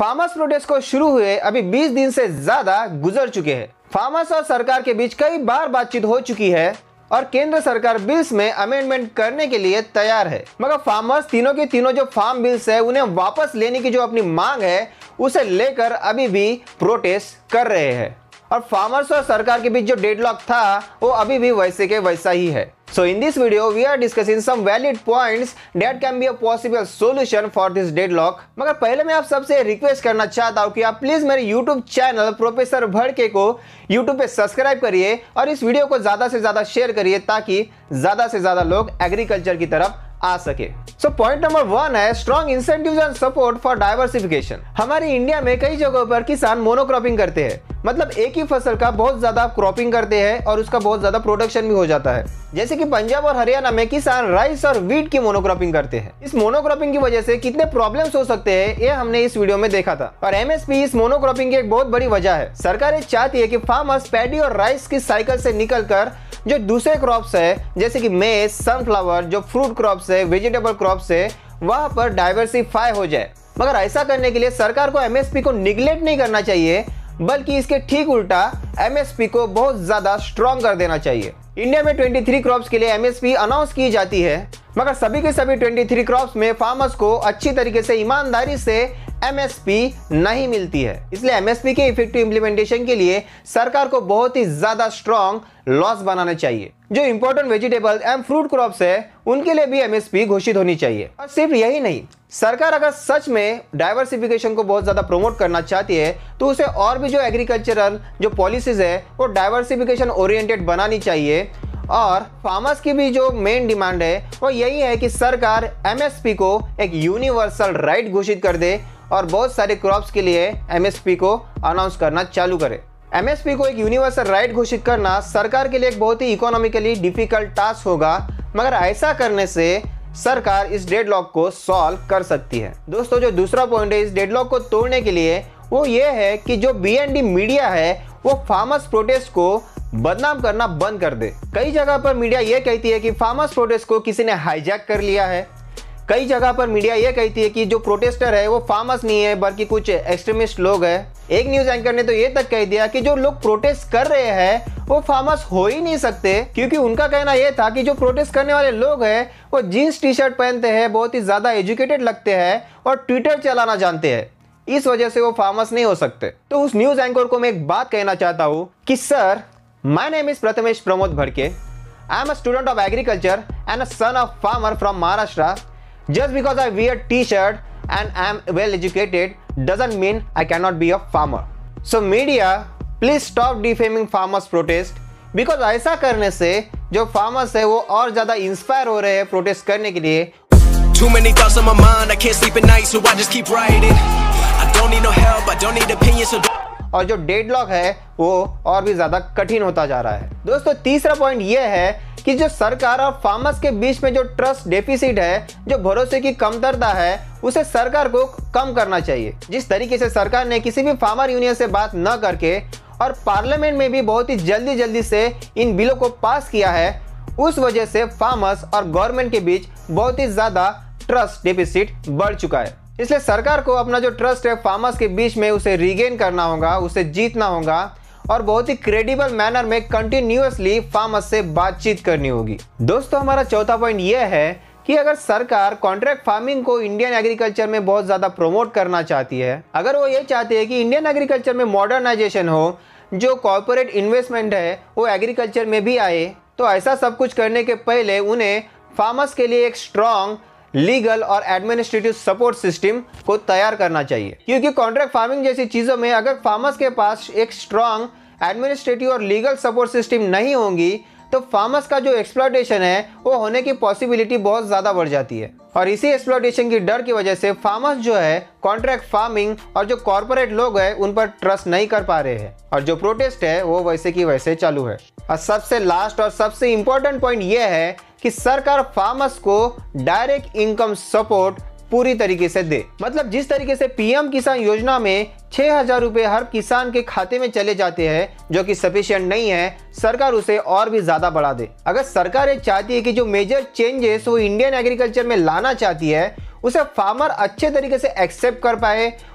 Farmers protest को शुरू हुए अभी 20 दिन से ज्यादा गुजर चुके हैं। फार्मर्स और सरकार के बीच कई बार बातचीत हो चुकी है और केंद्र सरकार बिल्स में अमेंडमेंट करने के लिए तैयार है, मगर फार्मर्स तीनों के तीनों जो फार्म बिल्स है उन्हें वापस लेने की जो अपनी मांग है उसे लेकर अभी भी प्रोटेस्ट कर रहे हैं। और फार्मर्स और सरकार के बीच जो डेडलॉक था वो अभी भी वैसे के वैसा ही है। So in this video we are discussing some valid points that can be a possible solution for this deadlock। मगर पहले मैं आप सबसे रिक्वेस्ट करना चाहता हूँ कि आप प्लीज मेरे YouTube चैनल प्रोफेसर भड़के को YouTube पे सब्सक्राइब करिए और इस वीडियो को ज्यादा से ज्यादा शेयर करिए ताकि ज्यादा से ज्यादा लोग एग्रीकल्चर की तरफ आ सके। सो पॉइंट नंबर 1 है strong incentives and support for diversification. हमारे इंडिया में कई जगहों पर किसान मोनोक्रॉपिंग करते हैं, मतलब एक ही फसल का बहुत ज्यादा क्रॉपिंग करते हैं और उसका बहुत ज्यादा प्रोडक्शन भी हो जाता है। जैसे कि पंजाब और हरियाणा में किसान राइस और वीट की मोनोक्रॉपिंग करते हैं। इस मोनोक्रॉपिंग की वजह से कितने प्रॉब्लम्स हो सकते हैं ये हमने इस वीडियो में देखा था और एमएसपी इस मोनोक्रॉपिंग की एक बहुत बड़ी वजह है। सरकार चाहती है कि फार्मर्स पैडी और राइस की साइकिल से निकलकर जो दूसरे क्रॉप्स है जैसे कि मेज, सनफ्लावर, जो फ्रूट क्रॉप्स है, वेजिटेबल क्रॉप्स है, वहां पर डाइवर्सिफाई हो जाए। मगर ऐसा करने के लिए सरकार को एमएसपी को निगलेक्ट नहीं करना चाहिए, बल्कि इसके ठीक उल्टा एमएसपी को बहुत ज्यादा स्ट्रॉन्ग कर देना चाहिए। इंडिया में 23 क्रॉप्स के लिए एमएसपी अनाउंस की जाती है, मगर सभी के सभी 23 क्रॉप्स में फार्मर्स को अच्छी तरीके से ईमानदारी से एमएसपी नहीं मिलती है। इसलिए एमएसपी के इफेक्टिव इंप्लीमेंटेशन के लिए सरकार को बहुत ही ज्यादा स्ट्रॉन्ग लॉस बनाना चाहिए। जो important vegetable and fruit crops है उनके लिए भी एमएसपी घोषित होनी चाहिए। और सिर्फ यही नहीं, सरकार अगर सच में डाइवर्सिफिकेशन को बहुत ज्यादा प्रमोट करना चाहती है तो उसे और भी जो एग्रीकल्चरल जो पॉलिसीज है वो डाइवर्सिफिकेशन ओरिएंटेड बनानी चाहिए। और फार्मर्स की भी जो मेन डिमांड है वो यही है कि सरकार एमएसपी को एक यूनिवर्सल राइट घोषित कर दे और बहुत सारे क्रॉप्स के लिए एमएसपी को अनाउंस करना चालू करे। एमएसपी को एक यूनिवर्सल राइट घोषित करना सरकार के लिए एक बहुत ही इकोनॉमिकली डिफिकल्ट टास्क होगा, मगर ऐसा करने से सरकार इस डेडलॉक को सॉल्व कर सकती है। दोस्तों, जो दूसरा पॉइंट है इस डेडलॉक को तोड़ने के लिए वो ये है कि जो बीएनडी मीडिया है वो फार्मर्स प्रोटेस्ट को बदनाम करना बंद कर दे। कई जगह पर मीडिया ये कहती है कि फार्मर्स प्रोटेस्ट को किसी ने हाईजैक कर लिया है। कई जगह पर मीडिया ये कहती है कि जो प्रोटेस्टर है वो फार्मर्स नहीं है बल्कि कुछ एक्सट्रीमिस्ट लोग हैं। एक न्यूज एंकर ने तो ये तक कह दिया कि जो लोग प्रोटेस्ट कर रहे हैं वो फार्मर्स हो ही नहीं सकते, क्योंकि उनका कहना यह था कि जो प्रोटेस्ट करने वाले लोग हैं वो जीन्स टी शर्ट पहनते हैं, बहुत ही ज्यादा एजुकेटेड लगते हैं और ट्विटर चलाना जानते हैं, इस वजह से वो फार्मर्स नहीं हो सकते। तो उस न्यूज एंकर को मैं एक बात कहना चाहता हूँ कि sir, my name is Prathamesh Pramod Bhadke, I am a student of agriculture and a son of farmer from Maharashtra. Just because I wear t-shirt and am well educated doesn't mean I cannot be a farmer. So media, please stop defaming farmers protest, because ऐसा करने से जो farmers है वो और ज़्यादा inspire हो रहे हैं प्रोटेस्ट करने के लिए। Too many thoughts on my mind, I can't sleep at night, so I just keep writing. I don't need no help, I don't need opinions, so और जो डेडलॉक है वो और भी ज्यादा कठिन होता जा रहा है। दोस्तों, तीसरा पॉइंट ये है कि जो सरकार और फार्मर्स के बीच में जो ट्रस्ट डेफिसिट है, जो भरोसे की कमतरता है, उसे सरकार को कम करना चाहिए। जिस तरीके से सरकार ने किसी भी फार्मर यूनियन से बात न करके और पार्लियामेंट में भी बहुत ही जल्दी से इन बिलों को पास किया है, उस वजह से फार्मर्स और गवर्नमेंट के बीच बहुत ही ज्यादा ट्रस्ट डेफिसिट बढ़ चुका है। इसलिए सरकार को अपना जो ट्रस्ट है फार्मर्स के बीच में उसे रीगेन करना होगा, उसे जीतना होगा और बहुत ही क्रेडिबल मैनर में कंटिन्यूअसली फार्मर्स से बातचीत करनी होगी। दोस्तों, हमारा चौथा पॉइंट यह है कि अगर सरकार कॉन्ट्रैक्ट फार्मिंग को इंडियन एग्रीकल्चर में बहुत ज़्यादा प्रमोट करना चाहती है, अगर वो ये चाहती है कि इंडियन एग्रीकल्चर में मॉडर्नाइजेशन हो, जो कॉर्पोरेट इन्वेस्टमेंट है वो एग्रीकल्चर में भी आए, तो ऐसा सब कुछ करने के पहले उन्हें फार्मर्स के लिए एक स्ट्रॉन्ग लीगल और एडमिनिस्ट्रेटिव सपोर्ट सिस्टम को तैयार करना चाहिए। क्योंकि कॉन्ट्रैक्ट फार्मिंग जैसी चीज़ों में अगर फार्मर्स के पास एक स्ट्रॉन्ग एडमिनिस्ट्रेटिव और लीगल सपोर्ट सिस्टम नहीं होंगी तो फार्मर्स का जो एक्सप्लॉयटेशन है वो होने की पॉसिबिलिटी बहुत ज़्यादा बढ़ जाती है। और इसी एक्सप्लॉयटेशन की डर की वजह से फार्मर्स जो है कॉन्ट्रैक्ट फार्मिंग और जो कॉर्पोरेट लोग हैं उन पर ट्रस्ट नहीं कर पा रहे हैं और जो प्रोटेस्ट है वो वैसे की वैसे चालू है। और सबसे लास्ट और सबसे इंपॉर्टेंट पॉइंट ये है कि सरकार फार्मर्स को डायरेक्ट इनकम सपोर्ट पूरी तरीके से दे। मतलब जिस तरीके से पीएम किसान योजना में 6,000 रुपए हर किसान के खाते में चले जाते हैं, जो कि सफिशिएंट नहीं है, सरकार उसे और भी ज्यादा बढ़ा दे। अगर सरकार ये चाहती है कि जो मेजर चेंजेस वो इंडियन एग्रीकल्चर में लाना चाहती है उसे फार्मर अच्छे तरीके से एक्सेप्ट कर पाए,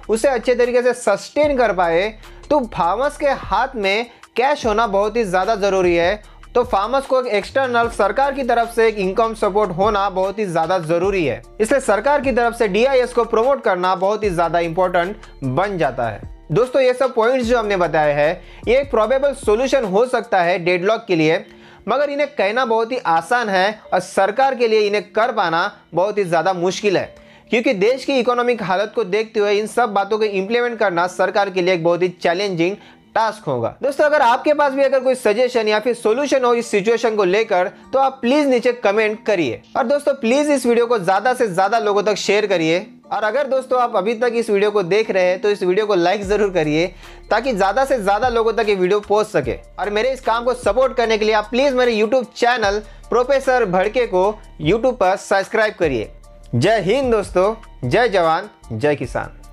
उसे अच्छे तरीके से सस्टेन कर पाए, तो फार्मर्स के हाथ में कैश होना बहुत ही ज़्यादा ज़रूरी है। तो फार्मर्स को एक एक्सटर्नल सरकार की तरफ से एक इनकम सपोर्ट होना बहुत ही ज़्यादा ज़रूरी है। इसलिए सरकार की तरफ से DIS को प्रमोट करना बहुत ही ज़्यादा इंपॉर्टेंट बन जाता है। दोस्तों, ये सब पॉइंट्स जो हमने बताए हैं, ये एक प्रोबेबल सोल्यूशन हो सकता है डेडलॉक के लिए, मगर इन्हें कहना बहुत ही आसान है और सरकार के लिए इन्हें कर पाना बहुत ही ज़्यादा मुश्किल है, क्योंकि देश की इकोनॉमिक हालत को देखते हुए इन सब बातों को इंप्लीमेंट करना सरकार के लिए एक बहुत ही चैलेंजिंग टास्क होगा। दोस्तों, अगर आपके पास भी अगर कोई सजेशन या फिर सॉल्यूशन हो इस सिचुएशन को लेकर, तो आप प्लीज नीचे कमेंट करिए। और दोस्तों, प्लीज इस वीडियो को ज्यादा से ज्यादा लोगों तक शेयर करिए। और अगर दोस्तों आप अभी तक इस वीडियो को देख रहे हैं तो इस वीडियो को लाइक जरूर करिए, ताकि ज्यादा से ज्यादा लोगों तक ये वीडियो पहुंच सके। और मेरे इस काम को सपोर्ट करने के लिए आप प्लीज मेरे यूट्यूब चैनल प्रोफेसर भड़के को यूट्यूब पर सब्सक्राइब करिए। जय हिंद दोस्तों, जय जवान, जय किसान।